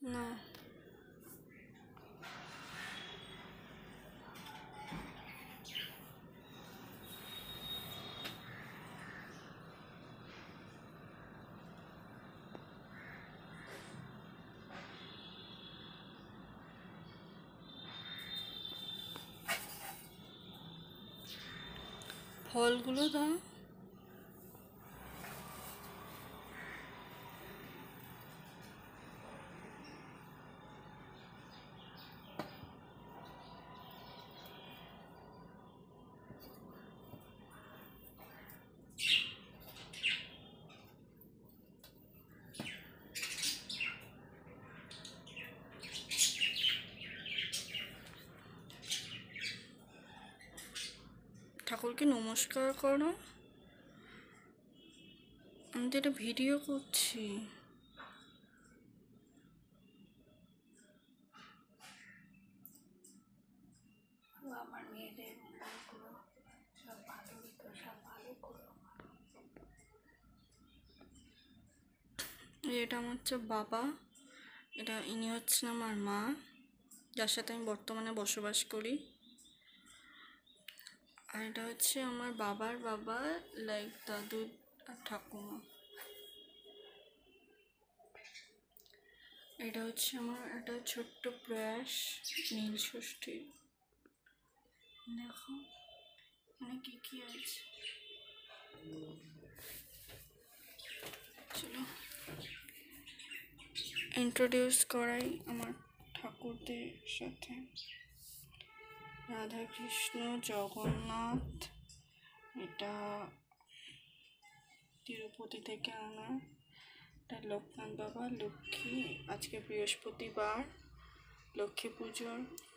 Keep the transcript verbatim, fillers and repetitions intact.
না ফলগুলো দাও। ঠাকুরকে নমস্কার করো। আমি তো এটা ভিডিও করছি। আমার মেয়েদের মঙ্গলগুলো সব ভালো হতো, সব ভালো করো। এটা আমার হচ্ছে বাবা, এটা ইনি হচ্ছেন আমার মা, যার সাথে আমি বর্তমানে বসবাস করি। আর এটা হচ্ছে আমার বাবার বাবা, লাইক দাদু আর ঠাকুমা। এটা হচ্ছে আমার একটা ছোট্ট প্রয়াস নীল ষষ্ঠী। দেখো এখানে কি কি আছে। চলো ইন্ট্রোডিউস করাই আমার ঠাকুরদের সাথে। রাধা কৃষ্ণ, জগন্নাথ, এটা তিরুপতি থেকে আনা, এটা লোকনাথ বাবা, লক্ষ্মী, আজকে বৃহস্পতিবার, লক্ষ্মী পুজোর